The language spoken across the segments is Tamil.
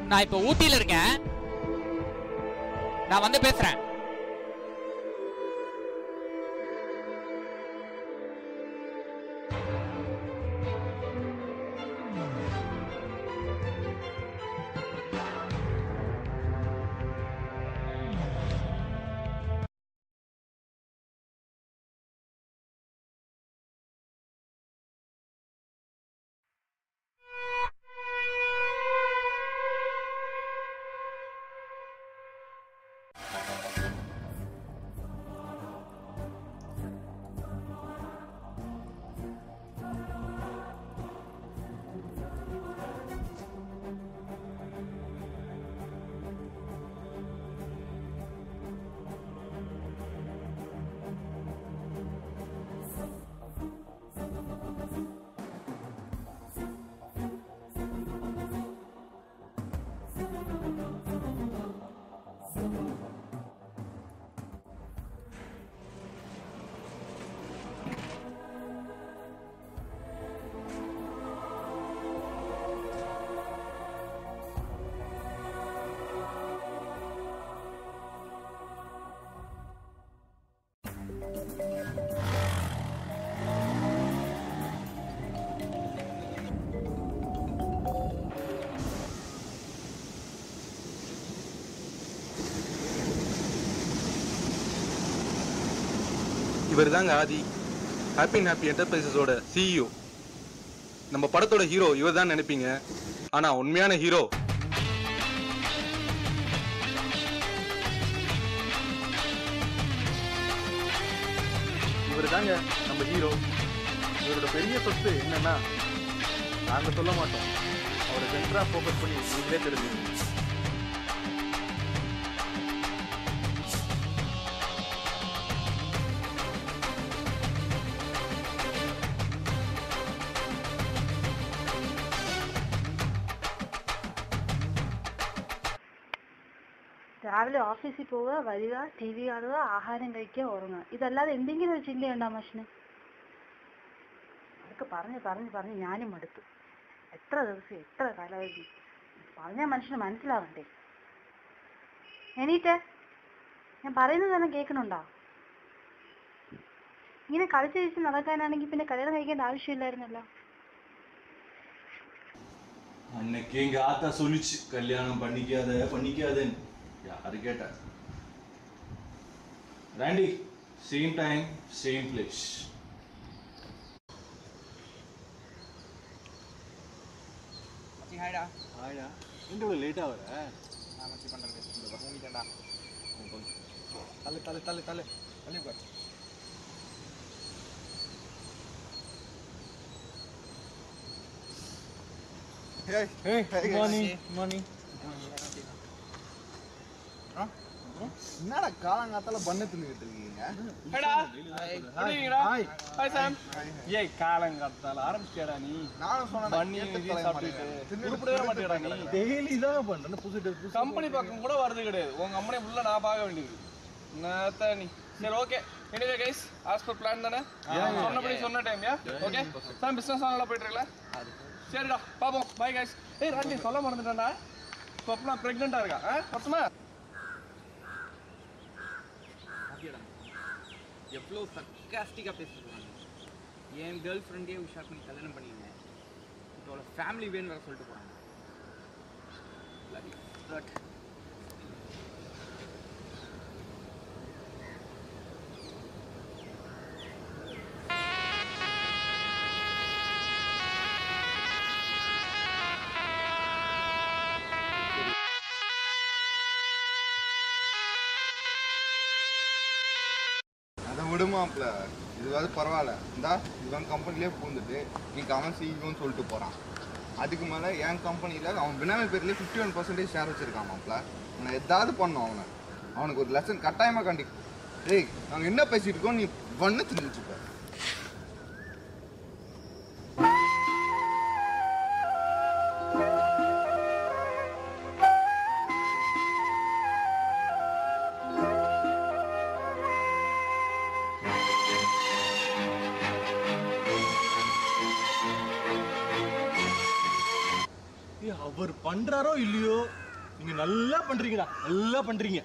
நான் இப்ப ஊட்டியில இருக்கேன். நான் வந்து பேசுறேன். இவர் தாங்க ஆதி, ஹாப்பி அண்ட் ஹாப்பி என்டர்பிரைசஸோட சிஇஓ. நம்ம படத்தோட ஹீரோ இவர் தான் நினைப்பீங்க, ஆனா உண்மையான ஹீரோ இவர் தாங்க. நம்ம ஹீரோ இவரோட பெரிய சொத்து என்னன்னா, நாங்க சொல்ல மாட்டோம், அவரை சென்டரா ஃபோக்கஸ் பண்ணி நீங்களே தெரிஞ்சுக்கணும். രാവിലെ ഓഫീസിൽ പോവുക, വരിക, ടി വി കാണുക, ആഹാരം കഴിക്കുക, ഉറങ്ങുക. ഇതല്ലാതെ എന്തെങ്കിലും ഒരു ചിന്തയുണ്ടോ മനുഷ്യന്? അതൊക്കെ പറഞ്ഞ് പറഞ്ഞ് പറഞ്ഞ് ഞാനും മടുത്തു. എത്ര ദിവസം എത്ര കാലമായി പറഞ്ഞാൽ മനുഷ്യന് മനസ്സിലാവണ്ടേ? എണീറ്റേ, ഞാൻ പറയുന്നതെല്ലാം കേൾക്കണുണ്ടോ? ഇങ്ങനെ കളിച്ച് കഴിച്ച് നടക്കാനാണെങ്കിൽ പിന്നെ കല്യാണം കഴിക്കേണ്ട ആവശ്യമില്ലായിരുന്നല്ലോ. அன்னைக்கு எங்க ஆத்தா சொல்லிச்சு, கல்யாணம் பண்ணிக்காதன்னு. யாரு கேட்டா? Randy, same time same place. மச்சி ஹாய்டா. ஹாய்டா. இவ்வளவு லேட்டா வர? நான் மச்சி பண்றது இந்த பக்கம் ஊனிட்டேன்டா. தள்ளு தள்ளு தள்ளு தள்ளு தள்ளி உட்கார். Hey, morning. என்னடா காலங்காத்தால பண்ணு தின்னுட்டு இருக்கீங்க? Hi Sam. ஏய் காலங்காத்தால ஆரம்பிச்சேடா நீ. நானும் சொன்னேன் பண்ணி சாப்பிட்டுட்டு உருப்படவே மாட்டேடா நீ. டெய்லி தான் பண்றேன். புதுசு கம்பெனி பக்கம் கூட வரது கிடையாது. உங்க அம்மனை ஃபுல்லா நான் பார்க்க வேண்டியது. என்னத்த நீ. சரி okay. Anyway guys, as per plan தானே? சொன்னபடி சொன்ன டைம் யா. ஓகே. சாம் பிசினஸ் நல்லா போயிட்டு இருக்கல? சரிடா பாப்போம். Bye guys. ஏய் ராண்டி சொல்ல மறந்துட்டேன்டா. சொப்னா பிரெக்னன்ட்டா இருக்கா? பத்துமா? எவ்வளோ சர்க்காஸ்டிக்காக பேசிருக்காங்க. என் கேர்ள் ஃப்ரெண்டே உஷார் பண்ணி கல்யாணம் பண்ணியிருந்தேன். இப்போ அவளை ஃபேமிலி வேணும் வேறு சொல்லிட்டு போகிறாங்க. பட் விடுமாப்ல, இதுவாது பரவாயில்ல. இந்தா இவன் கம்பெனிலே பூந்துட்டு நீ அவன் சிஇஓன்னு சொல்லிட்டு போகிறான். அதுக்கு மேலே என் கம்பெனியில் அவன் பினாமி பேர்லேயே 51% ஷேர் வச்சுருக்கான் மாப்ல. நான் எதாவது பண்ணோம் அவனுக்கு ஒரு லெசன் கட்டாயமாக கண்டி. ஏய், நாங்கள் என்ன பேசிட்டு இருக்கோம், நீ பண்ண தெரிஞ்சுப்ப. அவர் பண்றாரோ இல்லையோ நீங்க நல்லா பண்றீங்கடா, நல்லா பண்றீங்க.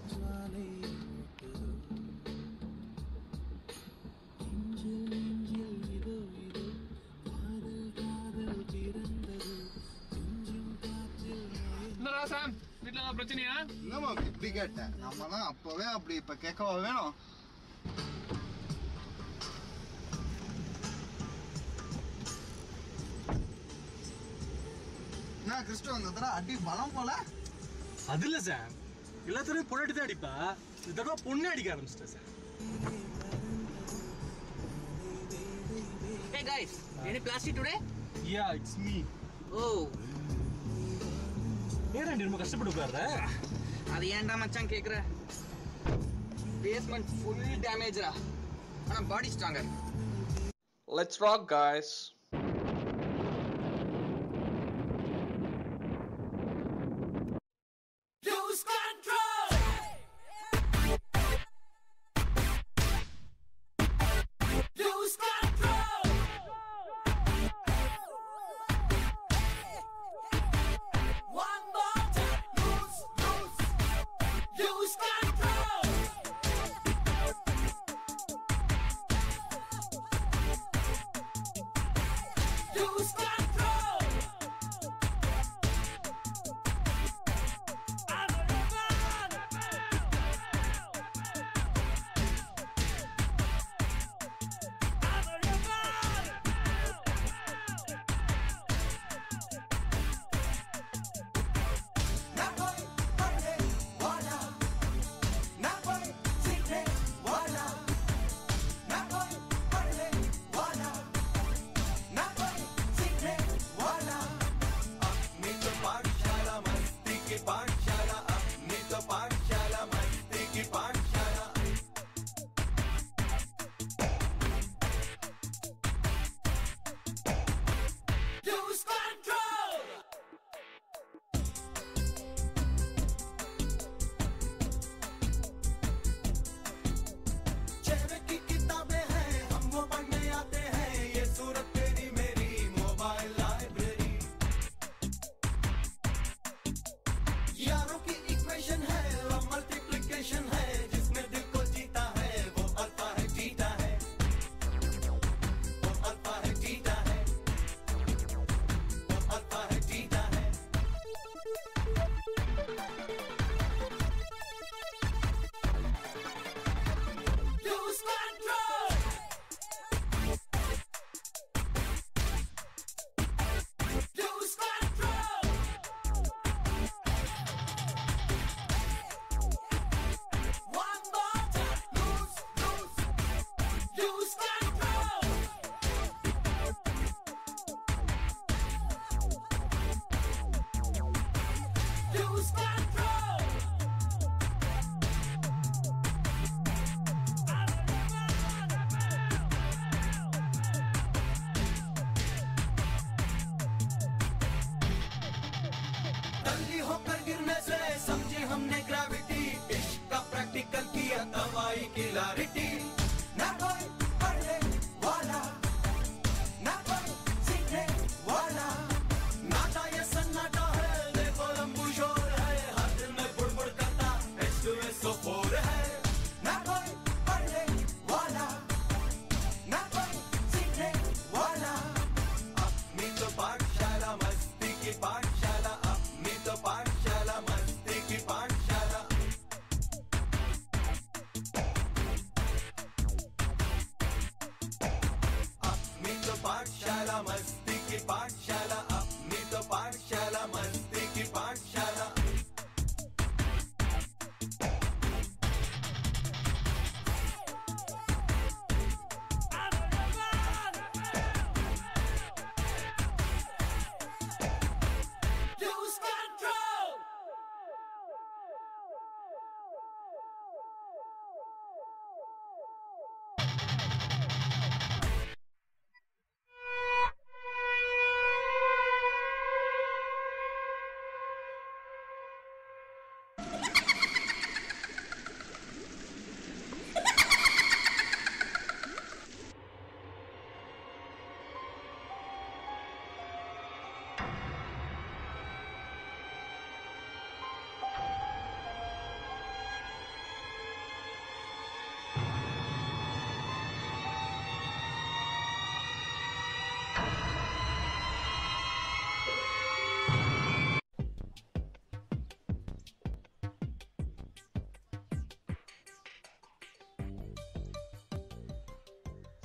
என்னடா சாம், வீட்ல ஏதாவது பிரச்சனையா? என்னம்மா இப்படி கேட்டேன்? நம்மலாம் அப்பவே அப்படி இப்ப கேட்கவா வேணும்? என்ன கிறிஸ்து வந்ததுல அடி பலம் போல? அது இல்ல சார், எல்லாத்தையும் பொண்ணாடி தான் அடிப்பா, இந்த தடவை பொண்ணு அடிக்க ஆரம்பிச்சிட்டேன் sir. Hey guys, any plastic today? Yeah, it's me. Oh, ஏன் ரொம்ப கஷ்டப்பட்டு உட்கார்ற? அது ஏன்டா மச்சான் கேக்குற? பேஸ்மெண்ட் ஃபுல் டேமேஜ்ரா. ஆனா body stronger. Let's rock guys.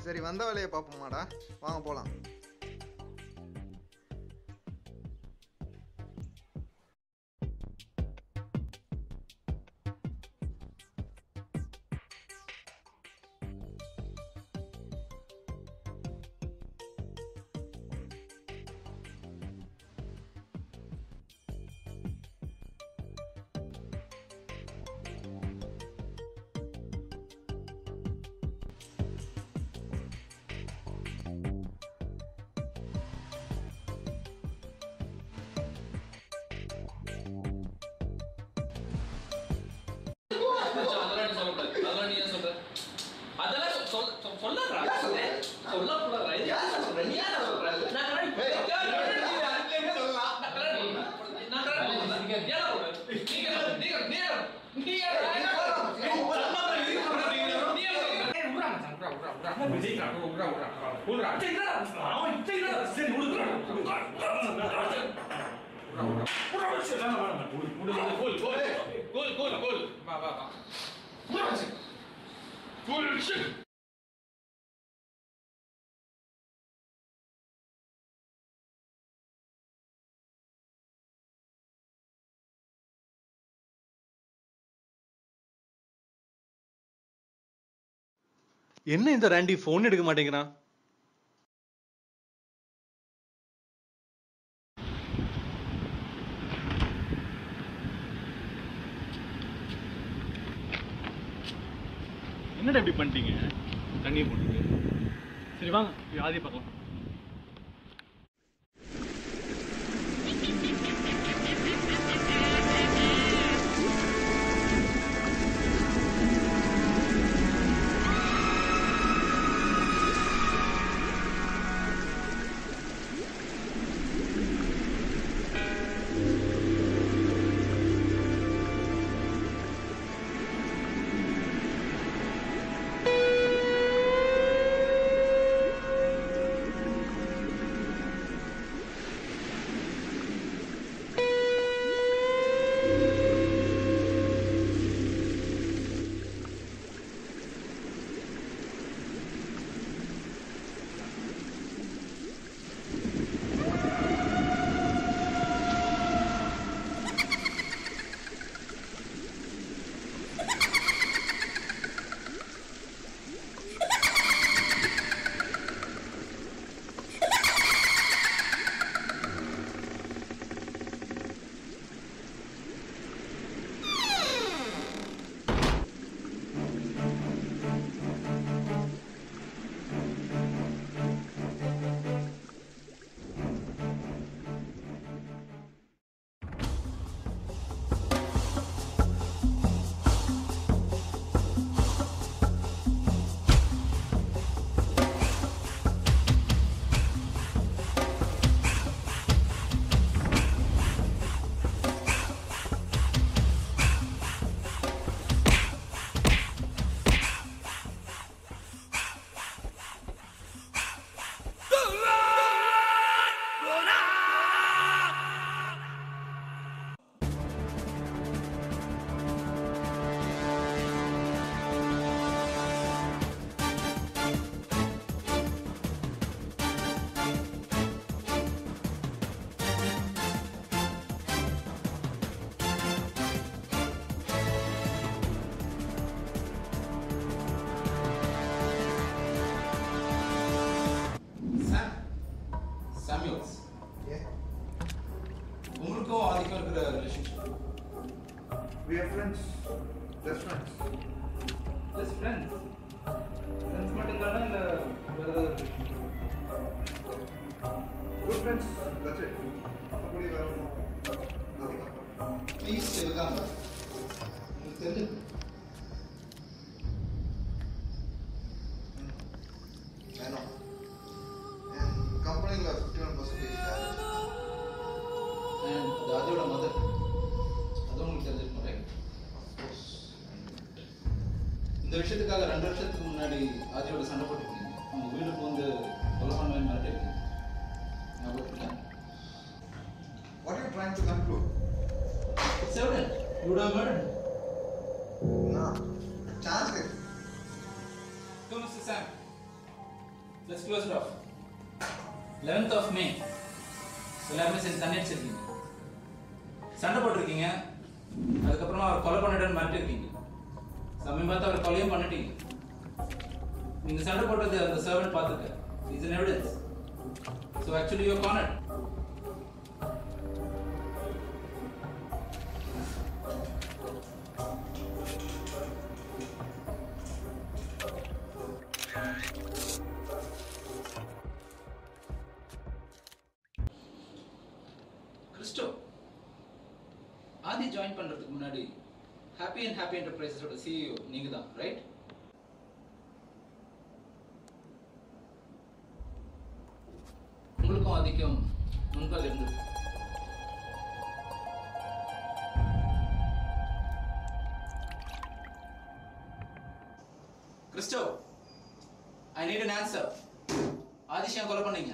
சரி வந்த வேலையை பார்ப்போமாடா, வாங்க போகலாம். என்ன இந்த ராண்டி போன் எடுக்க மாட்டேங்கிறான்? என்னடா இப்படி பண்ணிட்டீங்க? தண்ணியை போட்டுட்டு. சரி வாங்க ஆதி பார்க்கலாம். உங்களுக்கும் ஆதிக்கும் இருக்கிற relationship? We are friends. Best friends. Just friends. Friends மட்டும்தானா இல்ல வேற ஏதாவது? Good friends. That's it. அப்படி வேற ஒண்ணும் ப்ளீஸ் இருக்காங்க. உங்களுக்கு தெரிஞ்சு வேணும். கம்பெனியில் 51% ஷேர். அண்ட் அதோட மதர் அது உங்களுக்கு தெரிஞ்சிருக்கும், ரைட்? இந்த விஷயத்துக்காக 2 வருஷத்துக்கு முன்னாடி ஆதியோட சண்டை போட்டுருக்கீங்க. அவங்க வீட்டுக்கு வந்து கொலை பண்ணுவேன் மிரட்டிருக்கீங்க. ஞாபகம் இருக்கா? What are you trying to conclude? It's evident. You would have murdered him. No. Chance it. So, Mr. Sam, Let's close it off. 11th of May. எல்லாருமே சேர்ந்து தண்ணி அடிச்சிருக்கீங்க, சண்டை போட்டிருக்கீங்க, அதுக்கப்புறமா அவர் கொலை பண்ணிட்டேன்னு மாட்டிருக்கீங்க. சமயம் பார்த்து அவர் கொலையும் பண்ணிட்டீங்க. நீங்க சண்டை போட்டது அந்த சர்வெண்ட் பார்த்துக்க. It's an evidence. So actually you are cornered. Christo, Aadhi join பண்றதுக்கு முன்னாடி ஹாப்பி அண்ட் ஹாப்பி என்டர்பிரைசஸோட சிஇஓ நீங்க தான், ரைட்? உங்களுக்கும் ஆதிக்கும் முன்பாக இருந்தது. Christo, I need an answer. Aadhish ஏன் கொலை பண்ணீங்க?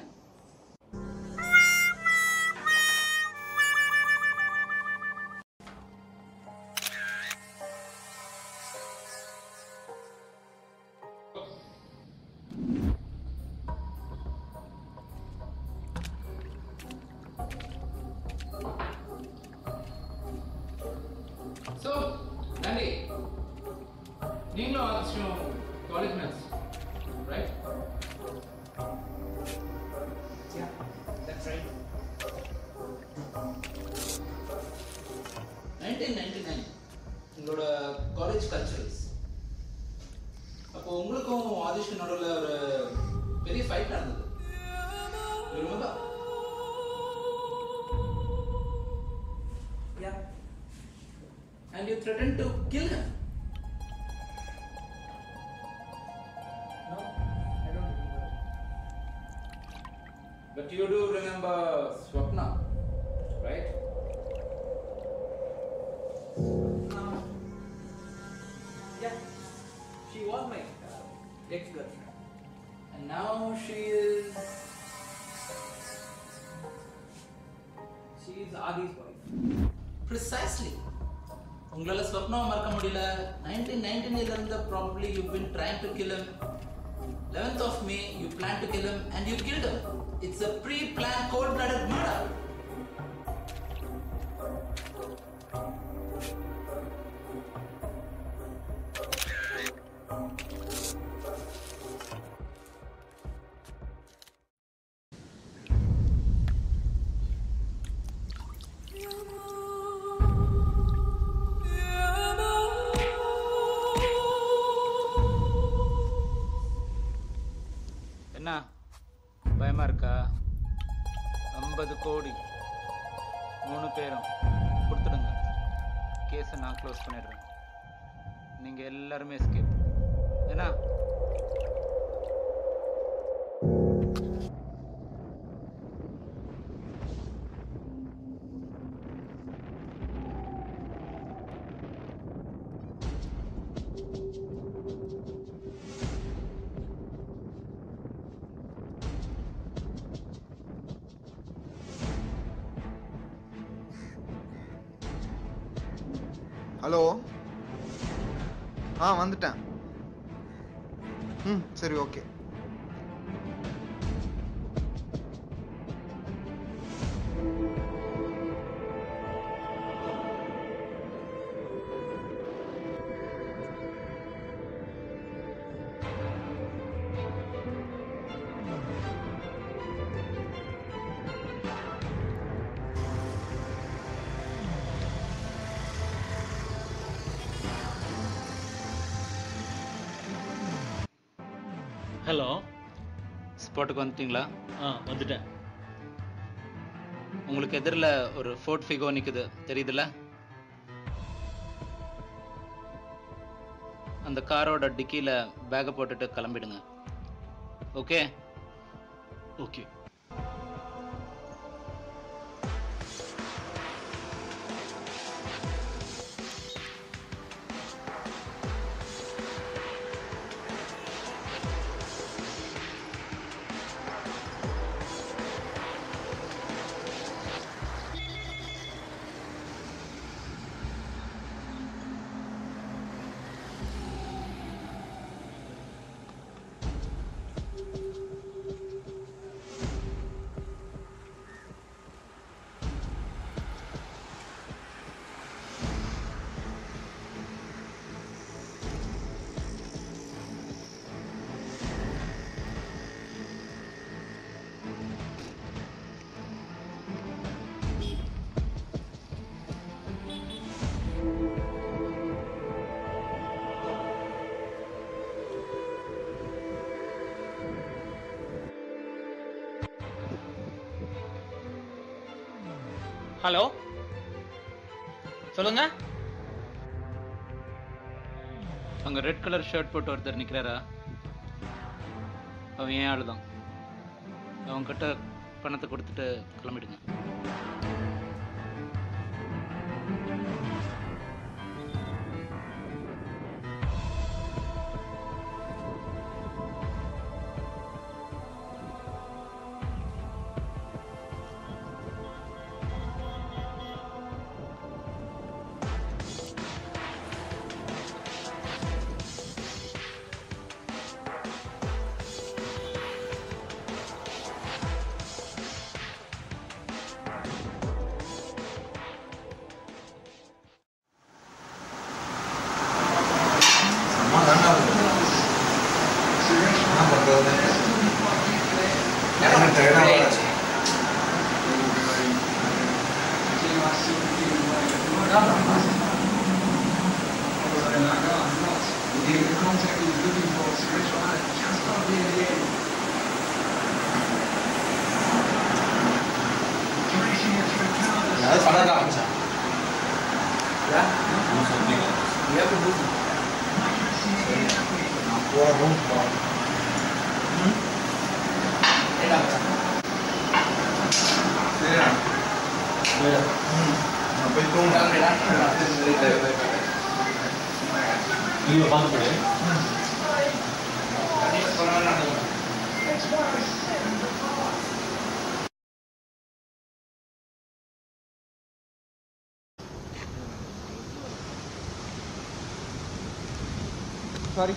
So, Randy, நீங்களும் ஆதிஷும் college mates, right? Yeah, that's right. 1999 உங்களோட காலேஜ் கல்ச்சரல்ஸ். அப்போ உங்களுக்கும் ஆதிஷுக்கும் நடுவில் ஒரு பெரிய ஃபைட் நடந்தது. You remember? Yeah. And you threatened to kill him. No, I don't remember. But you do remember Swapna, right? Yeah, she was my ex-girlfriend. And now she is... She is Adi's wife. Precisely. உங்களால ஸ்வப்னாவை மறக்க முடியல. 1999 இருந்து probably you've been trying to kill him. 11th of May you planned to kill him and you killed him. It's a pre-planned cold-blooded murder. என்ன பயமா இருக்கா? 50 கோடி 3 பேரும் கொடுத்துடுங்க, கேஸை நான் க்ளோஸ் பண்ணிடுறேன். நீங்க எல்லாருமே எஸ்கேப். என்ன? ஹலோ, வந்துட்டேன். சரி, ஓகே. ஹலோ, ஸ்பாட்டுக்கு வந்துட்டீங்களா? வந்துட்டேன். உங்களுக்கு எதிரில் ஒரு ஃபோர்ட் ஃபிகோ நிற்குது, தெரியுதுல்ல? அந்த காரோட டிக்கியில் பேக்கை போட்டுட்டு கிளம்பிடுங்க. ஓகே? ஓகே. ஹலோ, சொல்லுங்க. அங்க ரெட் கலர் ஷர்ட் போட்டு ஒருத்தர் நிக்கிறாரா? அவன் ஏன் ஆளு தான். அவன் கிட்ட பணத்தை கொடுத்துட்டு கிளம்பிடுங்க. சாரி.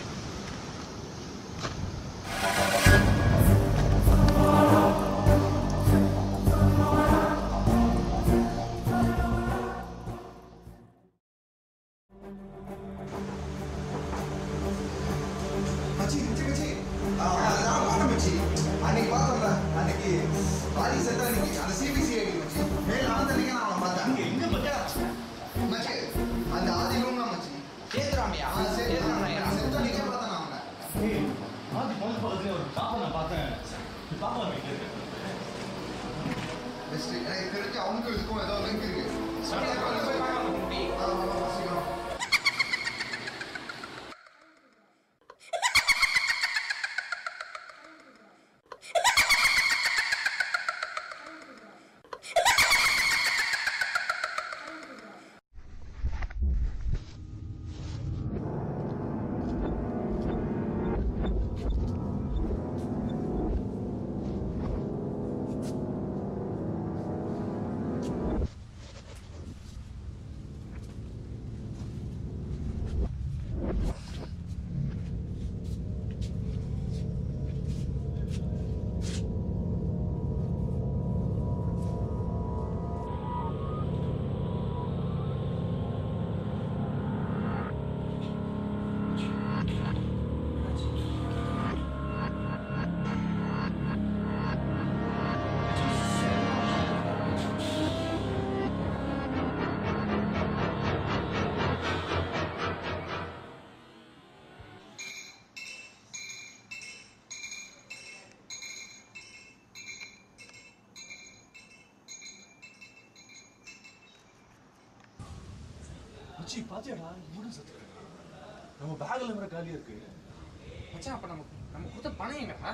மச்சி பாத்தியாடா இவனும் சத்து. நம்ம பேக்ல வேற காலியா இருக்கு. மச்சான் அப்ப நம்ம கொடுத்த பணம் எங்கடா?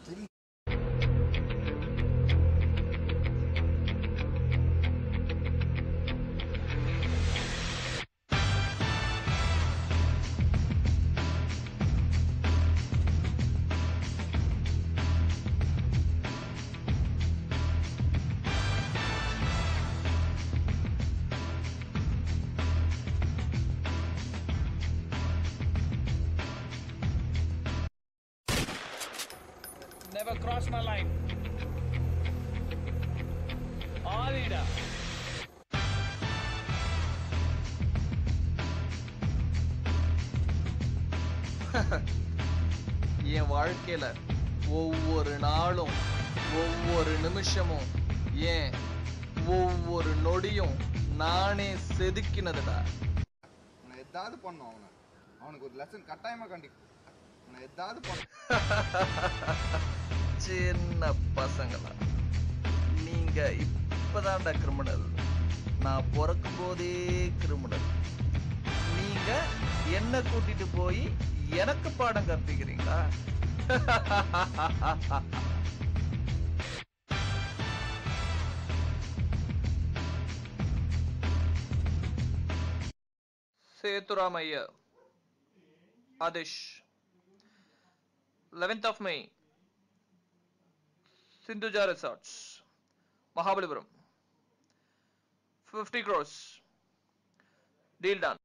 Never cross my line. ஆதிடா. என் வாழ்க்கையில ஒவ்வொரு நாளும் ஒவ்வொரு நிமிஷமும் ஏன் ஒவ்வொரு நொடியும் நானே செதுக்கினதுடா. நான் ஏதாவது பண்ணும் அவனுக்கு ஒரு லெசன் கட்டாயமா கண்டிப்பா நான் ஏதாவது பண்ண. சின்ன பசங்களா நீங்க இப்பதான்டா கிரிமினல். நான் பிறக்கும் போதே கிரிமினல். நீங்க என்ன கூட்டிட்டு போய் எனக்கு பாடம் கற்பிக்கிறீங்களா? சேதுராமையா, Aadish, 11th of May, Sindhuja Resorts, Mahabalipuram, 50 crores. Deal done.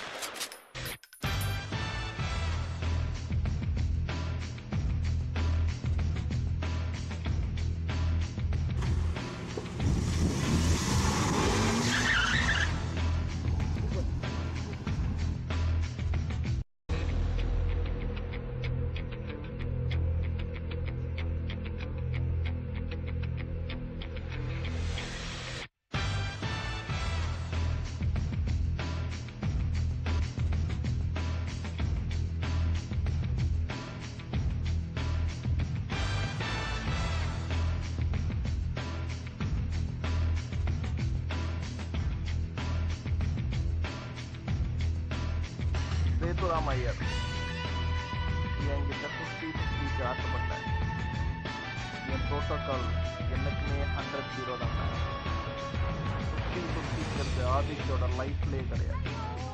சேதுராமையா, என்கிட்ட 50-50 ஆசைப்பட்டேன். என் புரோட்டோகால் என்னைக்குமே 100-0 தான். 50-50 ஆதிஷோட லைஃப்லேயே கிடையாது.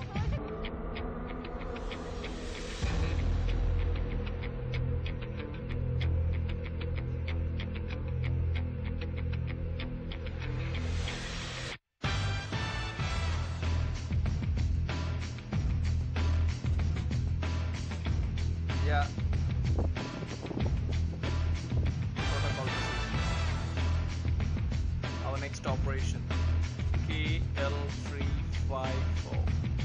Yeah. Protocol received. Our next operation, KL354.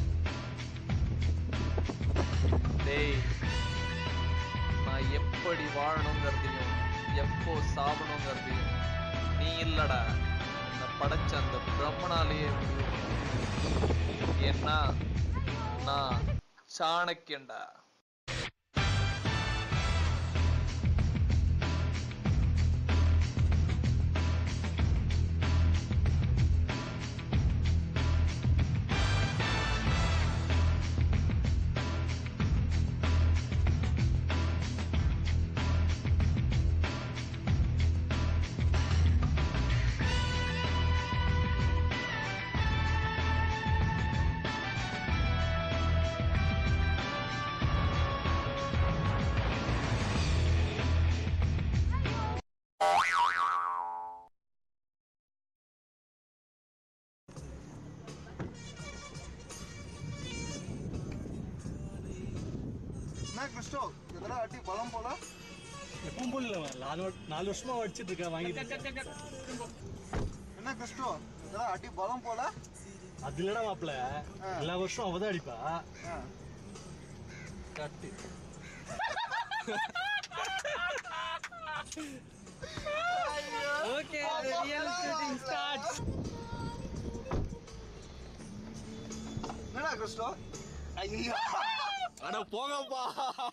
டேய், நான் எப்படி வாழணுங்கிறதையும் எப்போ சாவணுங்கிறதையும் நீ இல்லடா, என்னை படைச்ச அந்த பிரம்மனாலேயே முடிவு. ஏன்னா நான் சாணக்கியன்டா. கிறிஸ்டோ, இதெல்லாம் அடி பலம் போல. எப்பவும் போல இல்ல, 4 வருஷமா அடிச்சிட்டு இருக்கேன். வாங்கிட்டு என்ன கிறிஸ்டோ, இதெல்லாம் அடி பலம் போல. அது இல்லடா மாப்பிள, எல்லா வருஷம் அவதான் அடிப்பா. கட்டு Okay, the real shooting starts. என்னடா கிறிஸ்டோ? ஐயா, அட போங்கப்பா.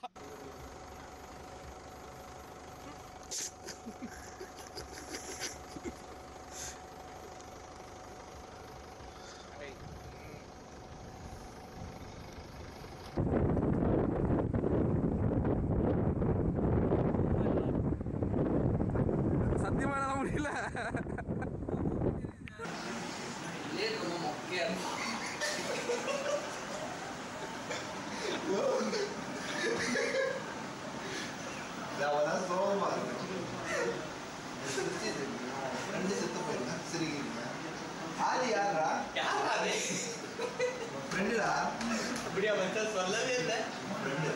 சத்தியமா என்னால முடியல. ரொம்ப மொக்கையா இருக்கு. அவதான் சோகமா இருக்கு. ரெண்டு செத்து போயிருந்தேன். சிரிக்கிறீங்க. ஆதி யாரா? யாரா அது? ஃப்ரெண்டுடா. அப்படியே வந்து சொல்லவே இல்லை. ஃப்ரெண்டு.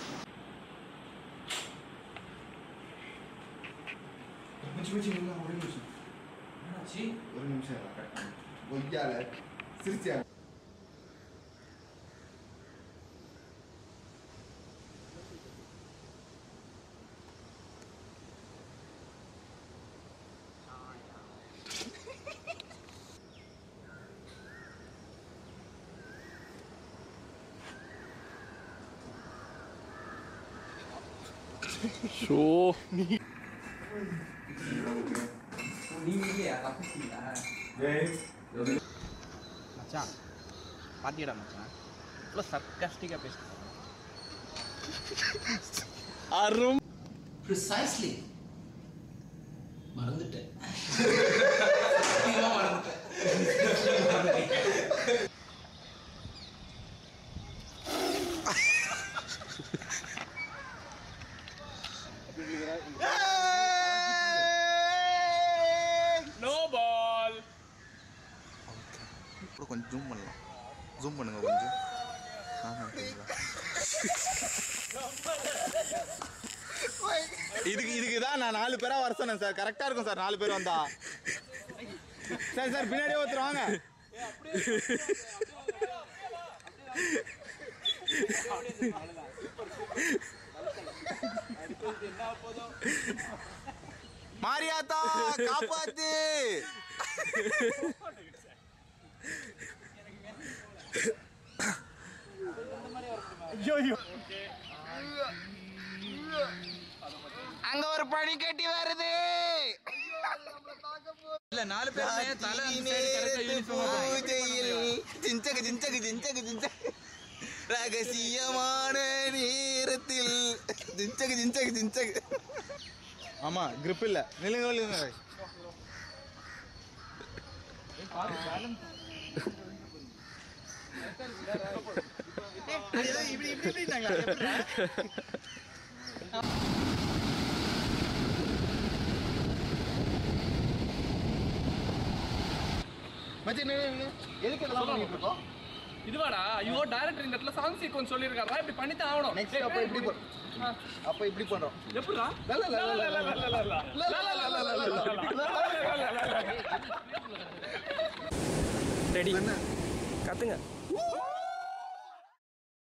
ஒரு நிமிஷம் பொய்யால சிரிச்சா. ஷோ நீ இல்லையா தப்பிச்சிங்களா? மச்சான் பாத்தியடா மச்சான் இவ்வளோ சர்க்காஸ்டிக்காக பேசுகிறேன். ப்ரிசைஸ்லி மறந்துட்டேன். சத்தியமா மறந்துட்டேன். No ball. கொஞ்சம் ஜூம் பண்ணலாம். ஜூம் பண்ணுங்க கொஞ்சம். இதுக்கு தான் நான் 4 பேரா வர சொன்னேன் சார். கரெக்டா இருக்கும் சார் 4 பேர் வந்தா. சார் பின்னாடியே ஒருத்தர் வாங்க. மாரியாத்தா காப்பாத்து. அங்க ஒரு பனி கட்டி வருது. இல்ல 4 பேர் தலை ரகசியமான நேரத்தில் ஜிஞ்சகு. ஆமா கிரிப் இல்ல. நில்லுங்க. இதுவாடா ஐயோ டைரக்டர் இந்த இடத்துல சாங் சீக்வன்ஸ் சொல்லியிருக்காரா இப்படி பண்ணித்தான் ஆகணும். நெக்ஸ்ட் அப்ப இப்படி பண்றோம். எப்படிடா ரெடி கத்துங்க.